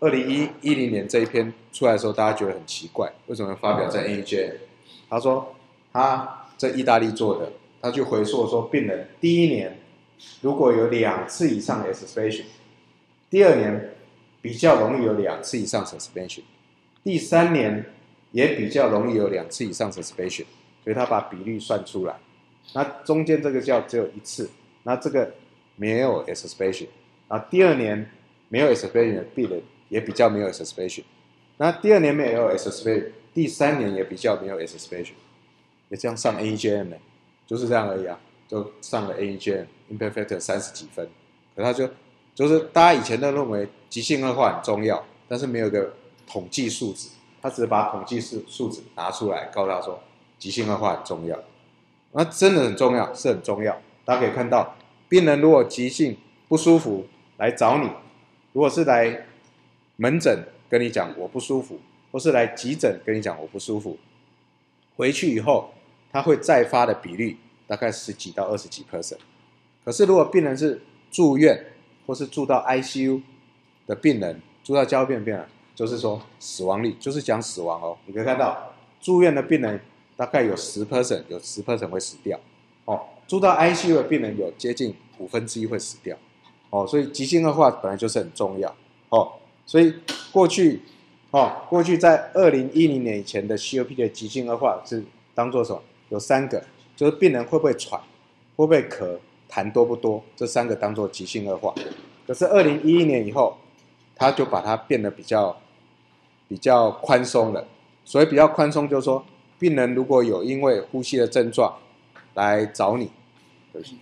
2010年这一篇出来的时候，大家觉得很奇怪，为什么发表在 NEJM？ 他说他在意大利做的，他去回溯说病人第1年如果有2次以上的 exacerbation， 第2年比较容易有2次以上的 exacerbation， 第3年也比较容易有2次以上的 exacerbation， 所以他把比率算出来。那中间这个叫只有1次，那这个没有 exacerbation， 然后第2年没有 exacerbation 的病人也比较没有 exacerbation， 那第2年没有 exacerbation， 第3年也比较没有 exacerbation， 也这样上 NEJM 呢，就是这样而已啊，就上了 NEJM impact factor 30几分，可他就是大家以前都认为急性恶化很重要，但是没有一个统计数值，他只是把统计数值拿出来，告诉他说急性恶化很重要。那真的很重要，是很重要。大家可以看到，病人如果急性不舒服来找你，如果是来门诊跟你讲我不舒服，或是来急诊跟你讲我不舒服，回去以后他会再发的比率大概10几到20几%。可是如果病人是住院或是住到 ICU 的病人，住到加护病人，就是说死亡率，就是讲死亡哦。你可以看到住院的病人大概有10%， 有10% 会死掉。哦，住到 ICU 的病人有接近1/5会死掉。哦，所以急性恶化本来就是很重要。哦，所以过去在2010年以前的 COPD 的急性恶化是当做什么？有3个，就是病人会不会喘，会不会咳，痰多不多，这3个当做急性恶化。可是2011年以后，他就把它变得比较宽松了。所以比较宽松，就是说病人如果有因为呼吸的症状来找你，对不起，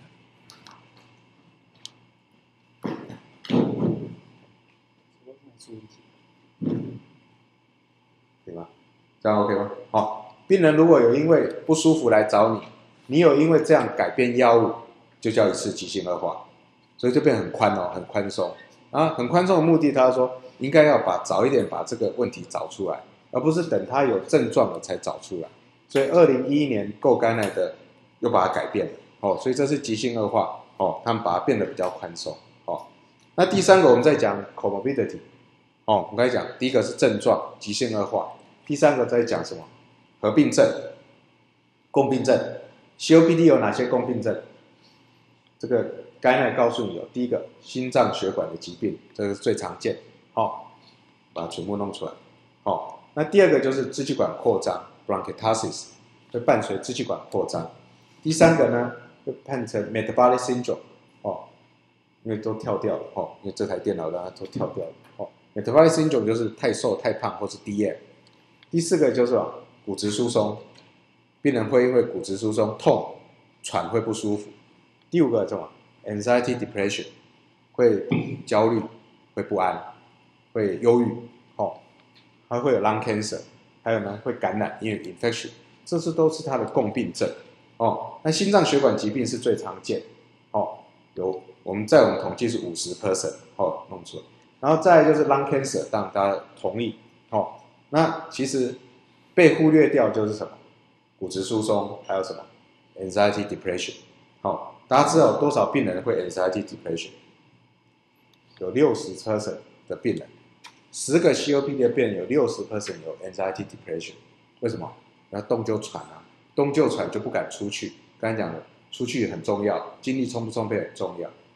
可以吗？这样 OK 吗？好，病人如果有因为不舒服来找你，你有因为这样改变药物，就叫一次急性恶化，所以就变很宽哦，很宽松啊，很宽松的目的，他说应该要早一点把这个问题找出来，而不是等他有症状了才找出来。所以2011年Go Guideline的又把它改变了哦，所以这是急性恶化哦，他们把它变得比较宽松哦。那第3个我们在讲 comorbidity 哦，我刚才讲第1个是症状急性恶化，第3个在讲什么？合并症、共病症。COPD 有哪些共病症？这个Guideline告诉你有，第1个心脏血管的疾病，这个是最常见，哦，把它全部弄出来，哦。那第2个就是支气管扩张 bronchiectasis， 会伴随支气管扩张。第3个呢，会判成 metabolic syndrome， 哦，因为都跳掉了，哦，因为这台电脑让它都跳掉了，哦 ，metabolic syndrome 就是太瘦、太胖或是 DM。第4个就是骨质疏松，病人会因为骨质疏松痛、喘会不舒服。第5个是什么 ？anxiety depression， 会焦虑、会不安、会忧郁，哦，还会有 lung cancer， 还有呢会感染，因为 infection， 这都是它的共病症，哦。那心脏血管疾病是最常见，哦，我们统计是50%， 哦，弄出来。然后再来就是 lung cancer， 当然大家同意，哦。那其实被忽略掉就是什么？骨质疏松，还有什么 anxiety depression， 哦。大家知道有多少病人会 anxiety depression？ 有60% 的病人，10个 COPD 的病人有60% 有 anxiety depression。为什么？要动就喘啊，动就喘就不敢出去。刚才讲的，出去很重要，精力充不充沛很重要。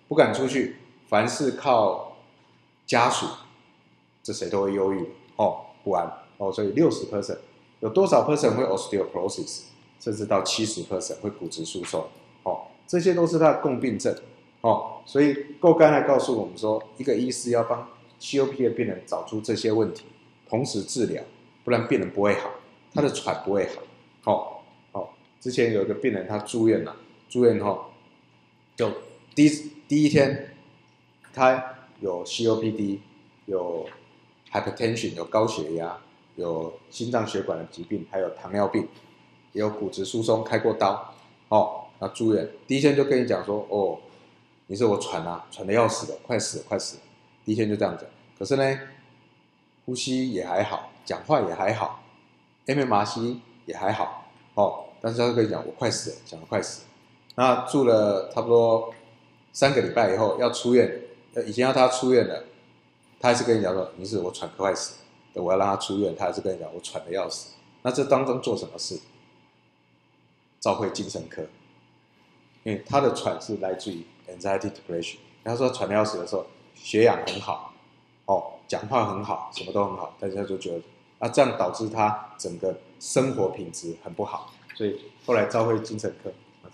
不敢出去，凡是靠家属，这谁都会忧郁不安所以60%有多少 percent 会 osteoporosis， 甚至到70% 会骨质疏松这些都是它的共病症所以够肝来告诉我们说，一个医师要帮 COPD 的病人找出这些问题，同时治疗，不然病人不会好，他的喘不会好之前有一个病人他住院就第一天他有 COPD， 有 hypertension， 有高血压，有心脏血管的疾病，还有糖尿病，也有骨质疏松，开过刀那住院第一天就跟你讲说你是我喘得要死了，快死了。第一天就这样讲，可是呢，呼吸也还好，讲话也还好 ，MMRC 也还好但是他跟你讲我快死了，讲得快死了。那住了差不多3个礼拜以后要出院，已经要他出院了，他还是跟你讲说你是我喘得快死了，我要让他出院，他还是跟你讲我喘得要死。那这当中做什么事？召会精神科，因为他的喘是来自于 anxiety depression。他说喘得要死的时候，血氧很好讲话很好，什么都很好，但是他就觉得这样导致他整个生活品质很不好，所以后来召会精神科。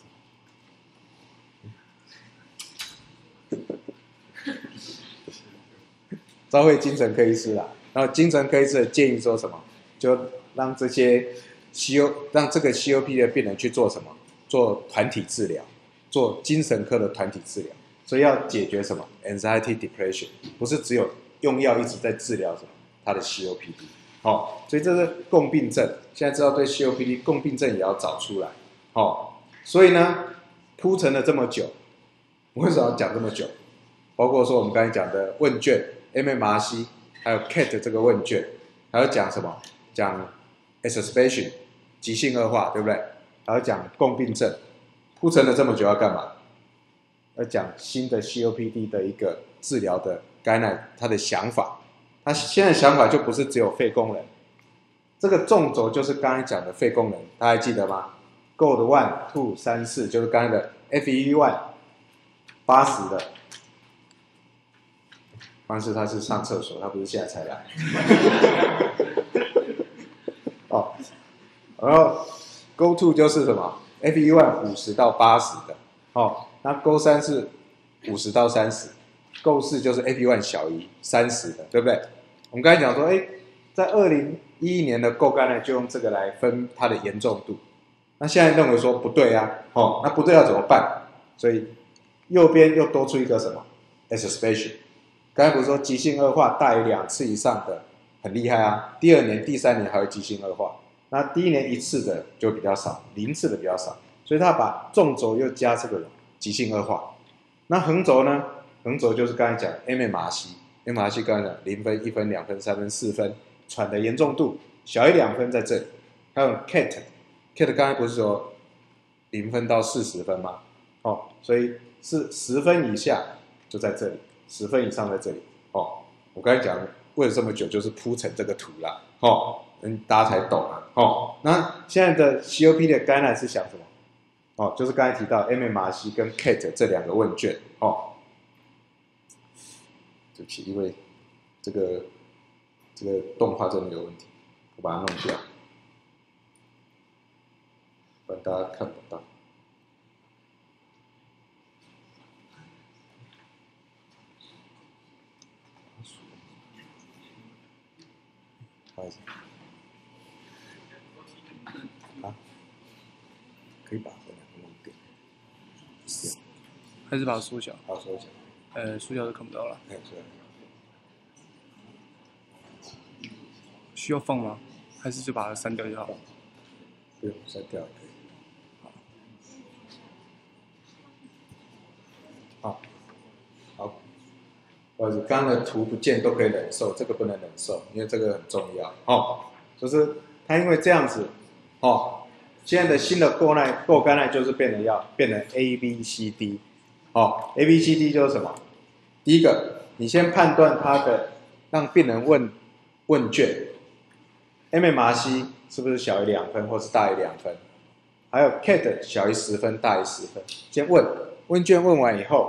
召会精神科医师啦，然后精神科医师的建议说什么？就让这个 COPD 的病人去做什么？做团体治疗，做精神科的团体治疗。所以要解决什么 ？anxiety depression， 不是只有用药一直在治疗什么他的 COPD。所以这是共病症。现在知道对 COPD 共病症也要找出来。所以呢，铺陈了这么久，为什么要讲这么久？包括说我们刚才讲的问卷 MMRC， 还有 CAT 这个问卷，还要讲什么？讲 exacerbation 急性恶化，对不对？还要讲共病症，铺陈了这么久要干嘛？要讲新的 COPD 的一个治疗的guideline，他的想法。他现在的想法就不是只有肺功能，这个纵轴就是刚才讲的肺功能，大家还记得吗 ？GOLD 1、2、3、4就是刚才的 FEV1 80的。但是他是上厕所，他不是现在才来。然后 Go to 就是什么 ？FEV1 50到80的，那 Go 3是50到30 ，Go 4就是 FEV1 小于30的，对不对？我们刚才讲说，在2011年的 Go 肝呢，就用这个来分它的严重度。那现在认为说不对那不对要怎么办？所以右边又多出一个什么 exacerbation。刚才不是说急性恶化大于2次以上的很厉害啊？第2年、第3年还会急性恶化，那第1年1次的就比较少，0次的比较少，所以他把纵轴又加这个急性恶化。那横轴呢？横轴就是刚才讲 MMRC 刚才讲0分、1分、2分、3分、4分，喘的严重度小于2分在这里。还有 CAT 刚才不是说0分到40分吗？所以是10分以下就在这里。10分以上在这里我刚才讲为了这么久就是铺成这个图啦大家才懂那现在的 COPD 的guideline是想什么就是刚才提到 MMRC 跟 CAT 这2个问卷对不起，因为这个动画真的有问题，我把它弄掉，不然大家看不到。不好意思，可以把这2个弄掉， 还是把它缩小？ 好，缩小。 缩小就看不到了。 对。 需要放吗？还是就把它删掉就好？ 不用删掉，可以。好，不好意思，刚刚的图不见都可以忍受，这个不能忍受，因为这个很重要就是它因为这样子现在的新的够肝耐就是变成 ABCD，ABCD 就是什么？第一个，你先判断它的让病人问卷 MMRC 是不是小于2分或是大于2分，还有 CAT 小于10分大于10分，先问卷问完以后，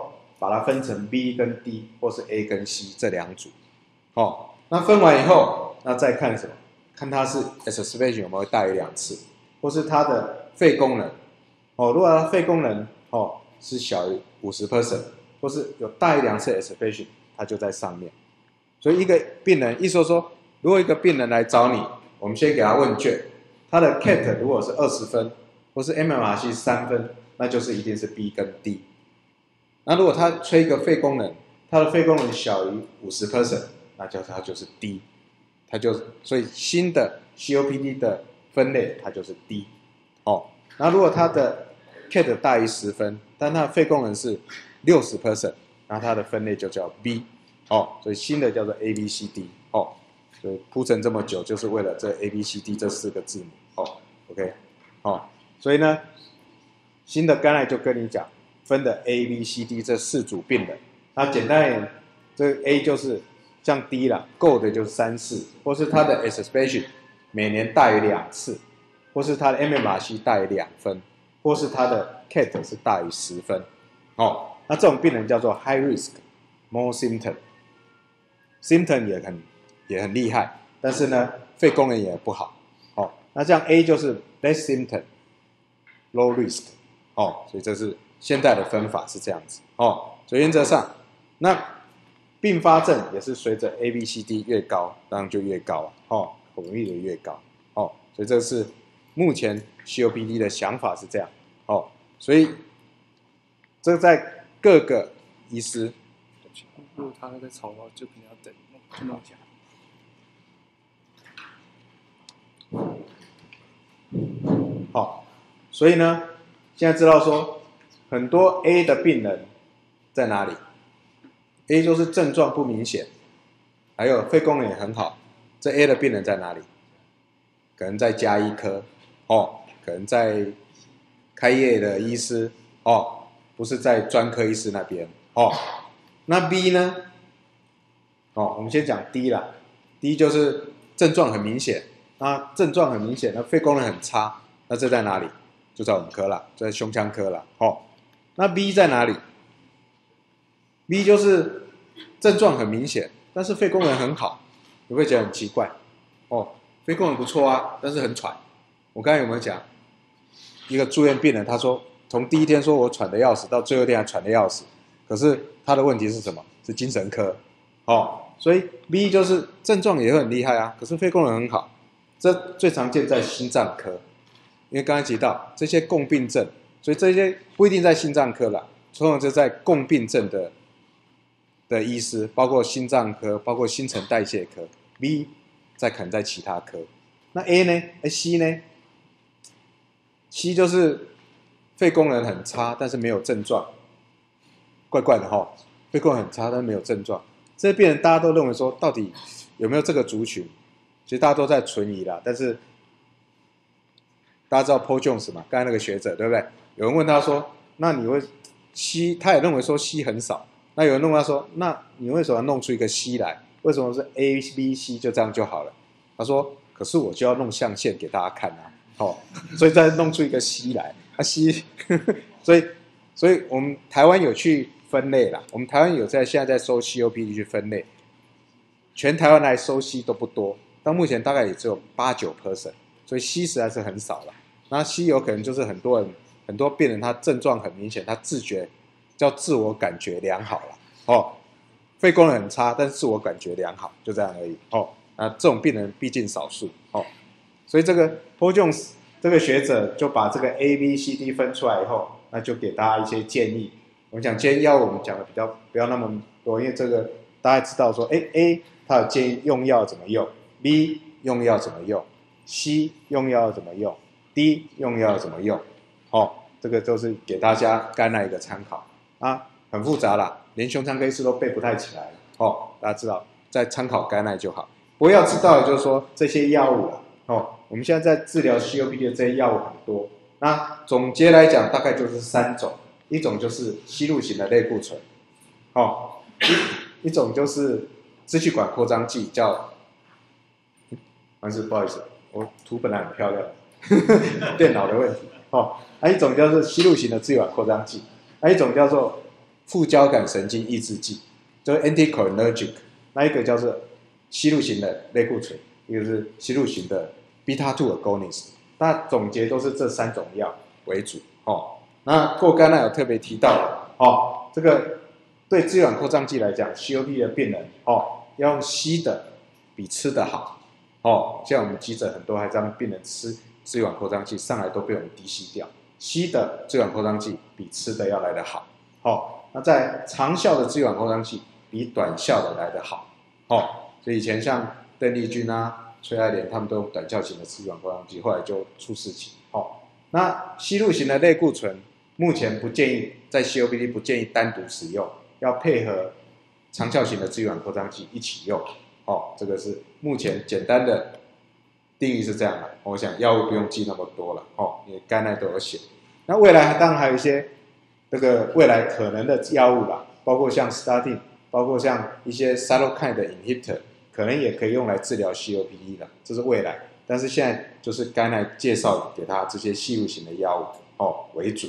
把它分成 B 跟 D 或是 A 跟 C 这两组。哦，那分完以后，那再看什么？看它是 expression 有没有大于2次，或是它的肺功能。哦，如果它肺功能是小于50%，或是有大于2次 expression， 它就在上面。所以一个病人，意思说，如果一个病人来找你，我们先给他问卷，他的 CAT 如果是20分，或是 MMRC 3分，那就是一定是 B 跟 D。那如果他吹一个肺功能，他的肺功能小于50%，那它就是 D。所以新的 COPD 的分类它就是 D。哦，那如果它的 CAT 大于10分，但它的肺功能是60%，那它的分类就叫 B。哦，所以新的叫做 ABCD。哦，所以铺陈这么久，就是为了这 ABCD 这4个字母。哦 ，OK。哦，所以呢，新的刚才就跟你讲，分的 ABCD 这4组病人。那简单一点，这个 A 就是像 D 啦，够的就是3次，或是它的 expression 每年大于2次，或是它的 MMRC 大于2分，或是它的 CAT 是大于10分。哦，那这种病人叫做 high risk more symptom 也很厉害，但是呢，肺功能也不好。哦，那这样 A 就是 less symptom low risk。哦，所以这是现在的分法是这样子。哦，所以原则上，那并发症也是随着 ABCD 越高，当然就越高哦，口容易的越高。哦，所以这是目前 COPD 的想法是这样。哦，所以这在各个医师， 如果他在吵的话，就可能要等，就弄一下。 好，所以呢，现在知道说很多 A 的病人在哪里 ？A 就是症状不明显，还有肺功能也很好。这 A 的病人在哪里？可能在家医科哦，可能在开业的医师哦，不是在专科医师那边哦。那 B 呢？哦，我们先讲 D 啦。D 就是症状很明显，那症状很明显，那肺功能很差，那这在哪里？就在我们科啦，在胸腔科啦。哦，那 B 在哪里 ？B 就是症状很明显，但是肺功能很好，你会觉得很奇怪哦。肺功能不错啊，但是很喘。我刚才有没有讲？一个住院病人，他说从第一天说我喘得要死，到最后一天还喘得要死，可是他的问题是什么？是精神科。哦，所以 B 就是症状也很厉害啊，可是肺功能很好。这最常见在心脏科，因为刚才提到这些共病症，所以这些不一定在心脏科啦，通常就在共病症的医师，包括心脏科，包括新陈代谢科。B 可能在其他科。那 A 呢？C 呢？C 就是肺功能很差，但是没有症状，怪怪的哈。肺功能很差，但是没有症状。这些病人大家都认为说，到底有没有这个族群？其实大家都在存疑啦。但是大家知道 Paul Jones 嘛？刚才那个学者对不对？有人问他说：“那你会 C？” 他也认为说 C 很少。那有人问他说：“那你为什么要弄出一个 C 来？为什么是 A、B、C 就这样就好了？”他说：“可是我就要弄象限给大家看啊，哦，所以再弄出一个 C 来，C， 所以我们台湾有去分类啦，我们台湾有现在在收 COPD 去分类，全台湾来收 C 都不多，到目前大概也只有8-9%，所以 C 实在是很少了。那 C 有可能就是很多病人他症状很明显，他自我感觉良好了，哦，肺功能很差，但是自我感觉良好，就这样而已，哦。那这种病人毕竟少数哦，所以这个 Paul Jones 这个学者就把这个 A、B、C、D 分出来以后，那就给大家一些建议。我们讲今天药物，我们讲的不要那么多，因为这个大家知道说，A 他有建议用药怎么用 ，B 用药怎么用 ，C 用药怎么用 ，D 用药怎么用，哦，这个都是给大家刚才一个参考啊，很复杂啦，连胸腔科医师都背不太起来哦，大家知道再参考概念就好。不过要知道的就是说这些药物哦，我们现在在治疗 COPD 的这些药物很多。那总结来讲，大概就是3种，一种就是吸入型的类固醇，哦，一种就是支气管扩张剂，叫，不好意思，我图本来很漂亮，电脑的问题哦。一种叫做吸入型的支气管扩张剂，一种叫做副交感神经抑制剂，就是 anticholinergic， 那一个叫做吸入型的类固醇，一个是吸入型的 beta 2 agonist。那总结都是这3种药为主哦。那刚才有特别提到哦，这个对支气管扩张剂来讲 ，COPD 的病人哦，要用吸的比吃的好哦。像我们急诊很多还让病人吃支气管扩张剂，上来都被我们低吸掉。吸的支气管扩张剂比吃的要来得好哦。那在长效的支气管扩张剂比短效的来得好哦。所以以前像邓丽君啊、崔爱莲他们都用短效型的支气管扩张剂，后来就出事情哦。那吸入型的类固醇目前不建议在 COPD 不建议单独使用，要配合长效型的支气管扩张剂一起用哦。这个是目前简单的定义是这样的。我想药物不用记那么多了哦，因为刚才都有写。那未来当然还有一些这个未来可能的药物啦，包括像 statin， 包括像一些 cytokine 的 inhibitor， 可能也可以用来治疗 COPD 的，这是未来。但是现在就是刚才介绍给他这些吸入型的药物哦为主。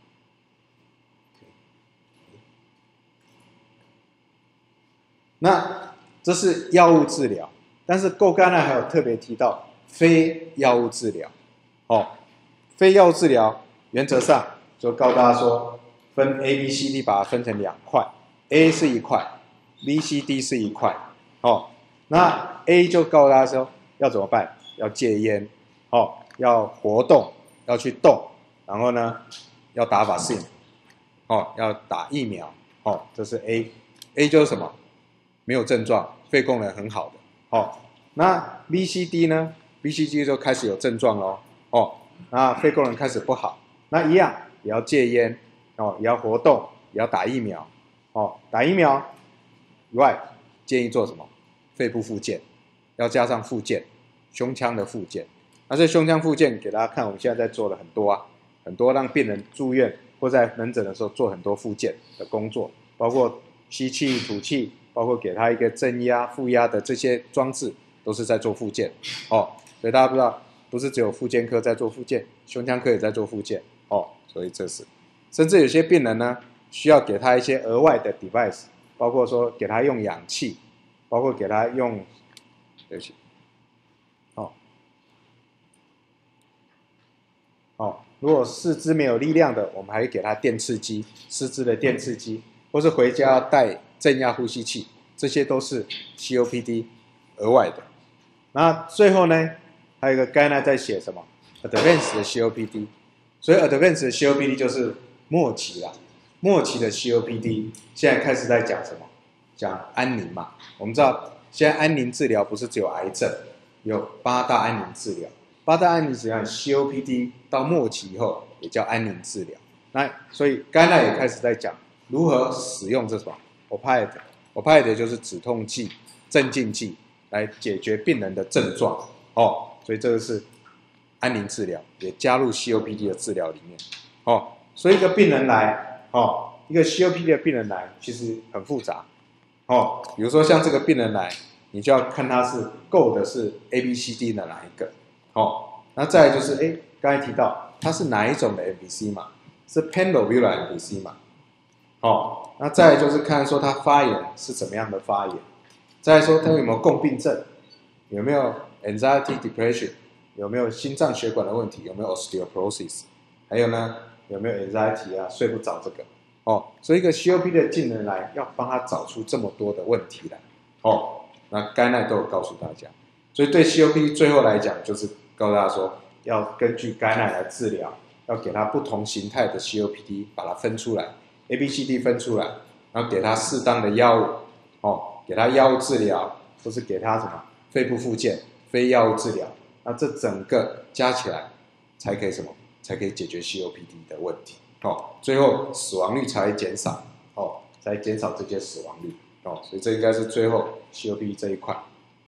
那这是药物治疗，但是刚才还有特别提到非药物治疗哦，非药物治疗原则上就告诉大家说，分 A、B、C、D， 把它分成2块 ，A 是1块 ，B、C、D 是1块哦。那 A 就告诉大家说要怎么办？要戒烟哦，要活动，要去动，然后呢要打vaccine哦，要打疫苗哦，这是 A。A 就是什么？没有症状，肺功能很好的哦。那 B、C、D 呢 ？B、C、D 就开始有症状咯哦，那肺功能开始不好，那一样也要戒烟哦，也要活动，也要打疫苗哦。打疫苗以外，建议做什么？肺部复健，要加上复健，胸腔的复健。那这胸腔复健给大家看，我们现在在做了很多啊，很多让病人住院或在门诊的时候做很多复健的工作，包括吸气、吐气。包括给他一个正压、负压的这些装置，都是在做复健哦。所以大家不知道，不是只有复健科在做复健，胸腔科也在做复健哦。所以这是，甚至有些病人呢，需要给他一些额外的 device， 包括说给他用氧气，包括给他用，对不起，如果四肢没有力量的，我们还会给他电刺激，四肢的电刺激，或是回家要带正压呼吸器，这些都是 COPD 额外的。那最后呢，还有一个刚才在写什么 Advanced 的 COPD， 所以 Advanced 的 COPD 就是末期啦，末期的 COPD 现在开始在讲什么？讲安宁嘛。我们知道现在安宁治疗不是只有癌症，有8大安宁治疗，8大安宁治疗 COPD 到末期以后也叫安宁治疗。那所以刚才也开始在讲如何使用这种opioid 就是止痛剂、镇静剂来解决病人的症状哦，所以这个是安宁治疗，也加入 COPD 的治疗里面哦。所以一个病人来哦，一个 COPD 的病人来其实很复杂哦。比如说像这个病人来，你就要看他是够的是 A、B、C、D 的哪一个哦。那再来就是刚才提到他是哪一种的 MBC 嘛，是 Pan-lobular MBC 嘛。哦，那再来就是看说他发炎是怎么样的发炎，再来说他有没有共病症，有没有 anxiety depression， 有没有心脏血管的问题，有没有 osteoporosis， 还有呢有没有 anxiety 啊，睡不着这个哦。所以一个 COPD 的病人来要帮他找出这么多的问题来哦。那刚才都有告诉大家，所以对 COPD 最后来讲就是告诉大家说要根据刚才来治疗，要给他不同形态的 COPD 把它分出来。A、B、C、D 分出来，然后给他适当的药物，哦，给他药物治疗，或是给他什么肺部复健、非药物治疗，那这整个加起来才可以什么？才可以解决 COPD 的问题，哦，最后死亡率才会减少，哦，才减少这些死亡率，哦，所以这应该是最后 COPD 这一块。